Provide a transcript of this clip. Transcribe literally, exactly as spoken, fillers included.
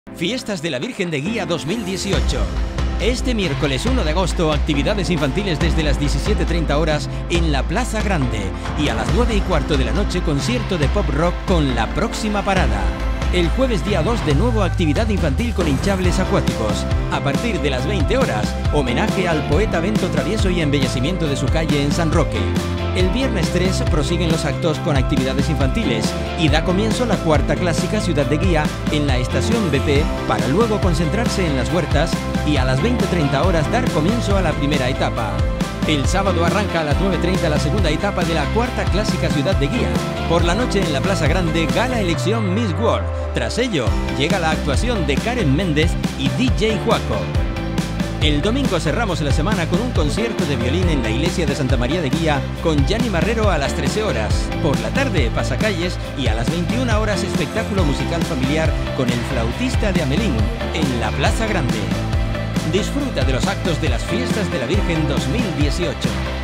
Fiestas de la Virgen de Guía dos mil dieciocho. Este miércoles uno de agosto, actividades infantiles desde las diecisiete treinta horas en la Plaza Grande. Y a las nueve y cuarto de la noche, concierto de pop rock con La Próxima Parada. El jueves día dos, de nuevo actividad infantil con hinchables acuáticos. A partir de las veinte horas, homenaje al poeta Bento Travieso y embellecimiento de su calle en San Roque. El viernes tres prosiguen los actos con actividades infantiles y da comienzo la cuarta clásica Ciudad de Guía en la estación B P para luego concentrarse en las huertas y a las veinte treinta horas dar comienzo a la primera etapa. El sábado arranca a las nueve treinta la segunda etapa de la cuarta clásica Ciudad de Guía. Por la noche en la Plaza Grande, gala elección Miss World. Tras ello, llega la actuación de Karen Méndez y D J Juaco. El domingo cerramos la semana con un concierto de violín en la iglesia de Santa María de Guía con Gianni Marrero a las trece horas. Por la tarde, pasacalles y a las veintiuna horas espectáculo musical familiar con el flautista de Amelín en la Plaza Grande. Disfruta de los actos de las Fiestas de la Virgen dos mil dieciocho.